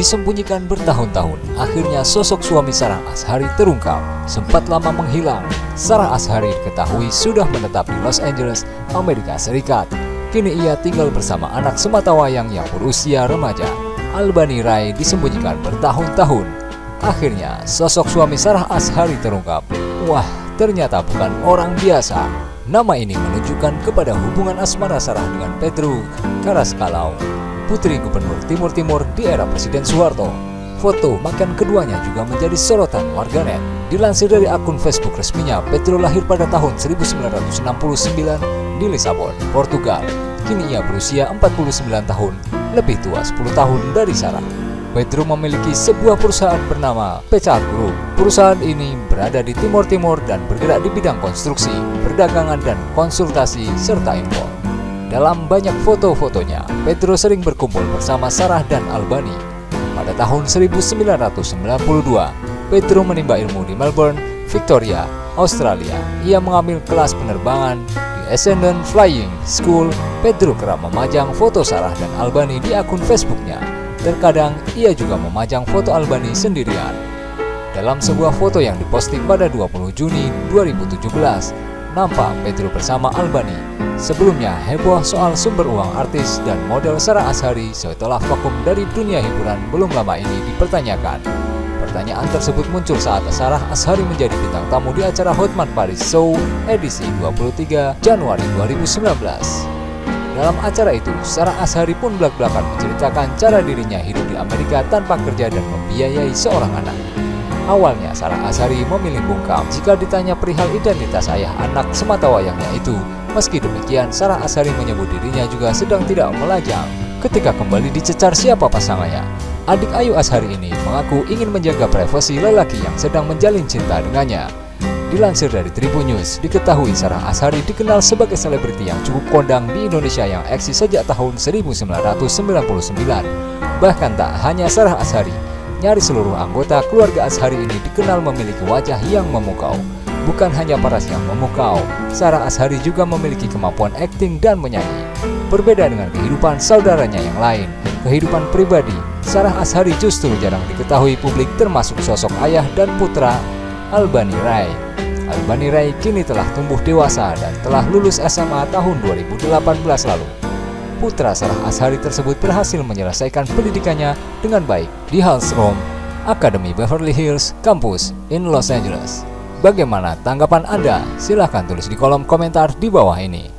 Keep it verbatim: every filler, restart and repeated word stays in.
Disembunyikan bertahun-tahun, akhirnya sosok suami Sarah Azhari terungkap. Sempat lama menghilang, Sarah Azhari diketahui sudah menetap di Los Angeles, Amerika Serikat. Kini ia tinggal bersama anak sematawayang yang berusia remaja. Albani Ray disembunyikan bertahun-tahun. Akhirnya, sosok suami Sarah Azhari terungkap. Wah, ternyata bukan orang biasa. Nama ini menunjukkan kepada hubungan asmara Sarah dengan Petru Karaskalau, putri gubernur Timur Timur di era Presiden Soeharto. Foto makan keduanya juga menjadi sorotan warganet. Dilansir dari akun Facebook resminya, Petru lahir pada tahun seribu sembilan ratus enam puluh sembilan di Lisabon, Portugal. Kini ia berusia empat puluh sembilan tahun, lebih tua sepuluh tahun dari Sarah. Petru memiliki sebuah perusahaan bernama Pechart Group. Perusahaan ini berada di Timur Timur dan bergerak di bidang konstruksi, perdagangan dan konsultasi serta impor. Dalam banyak foto-fotonya, Petru sering berkumpul bersama Sarah dan Albani. Pada tahun seribu sembilan ratus sembilan puluh dua, Petru menimba ilmu di Melbourne, Victoria, Australia. Ia mengambil kelas penerbangan di Ascendant Flying School. Petru kerap memajang foto Sarah dan Albani di akun Facebooknya. Terkadang ia juga memajang foto Albani sendirian. Dalam sebuah foto yang diposting pada dua puluh Juni dua ribu tujuh belas, nampak Petru bersama Albani. Sebelumnya heboh soal sumber uang artis dan model Sarah Azhari setelah vakum dari dunia hiburan belum lama ini dipertanyakan. Pertanyaan tersebut muncul saat Sarah Azhari menjadi bintang tamu di acara Hotman Paris Show edisi dua puluh tiga Januari dua ribu sembilan belas. Dalam acara itu, Sarah Azhari pun belak-belakan menceritakan cara dirinya hidup di Amerika tanpa kerja dan membiayai seorang anak. Awalnya Sarah Azhari memilih bungkam jika ditanya perihal identitas ayah anak sematawayangnya itu. Meski demikian, Sarah Azhari menyebut dirinya juga sedang tidak melajang ketika kembali dicecar siapa pasangannya. Adik Ayu Azhari ini mengaku ingin menjaga privasi lelaki yang sedang menjalin cinta dengannya. Dilansir dari Tribun News, diketahui Sarah Azhari dikenal sebagai selebriti yang cukup kondang di Indonesia yang eksis sejak tahun seribu sembilan ratus sembilan puluh sembilan. Bahkan tak hanya Sarah Azhari, nyaris seluruh anggota keluarga Azhari ini dikenal memiliki wajah yang memukau. Bukan hanya paras yang memukau, Sarah Azhari juga memiliki kemampuan akting dan menyanyi. Berbeda dengan kehidupan saudaranya yang lain, kehidupan pribadi, Sarah Azhari justru jarang diketahui publik termasuk sosok ayah dan putra Albani Ray. Albani Ray kini telah tumbuh dewasa dan telah lulus S M A tahun dua ribu delapan belas lalu. Putra Sarah Azhari tersebut berhasil menyelesaikan pendidikannya dengan baik di Hallstrom Academy Beverly Hills Campus in Los Angeles. Bagaimana tanggapan Anda? Silahkan tulis di kolom komentar di bawah ini.